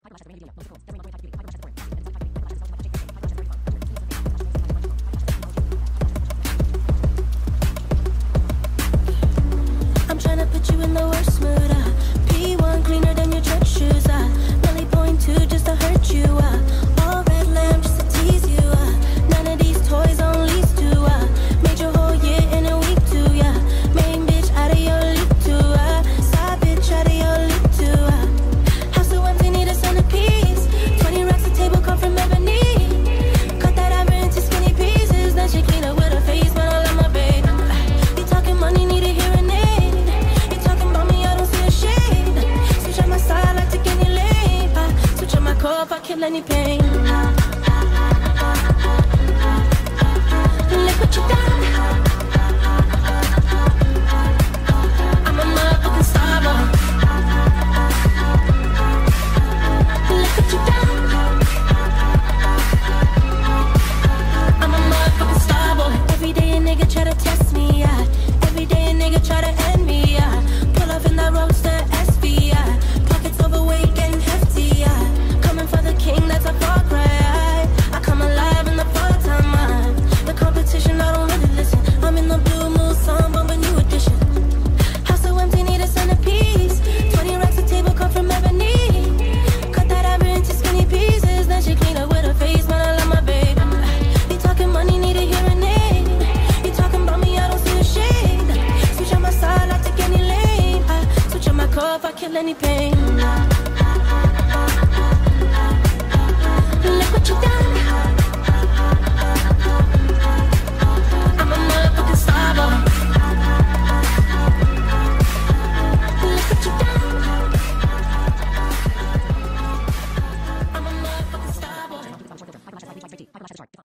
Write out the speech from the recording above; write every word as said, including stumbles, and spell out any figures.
I'm trying to put you in the worst mood. Uh. P one cleaner than your church shoes. Uh. Really point two just to hurt you. Uh. All red lamp just to tease you. Uh. None of these toys on lease to. Uh. Made your whole year in a week too. Yeah. Main bitch out of your league too. Uh. Side bitch out of your league too. Uh. House so empty, need a centerpiece. Twenty racks a table come from ebony. Cut that ever into skinny pieces. Then she clean up with her face, but I love my babe. Uh. You talking money, need a hearing aid. You talking about me, I don't see a shade. Switch on my side, I like to get any lane. Uh. Switch on my core if I kill any pain. Look what you done. I'm a motherfucking star boy. Look what you done.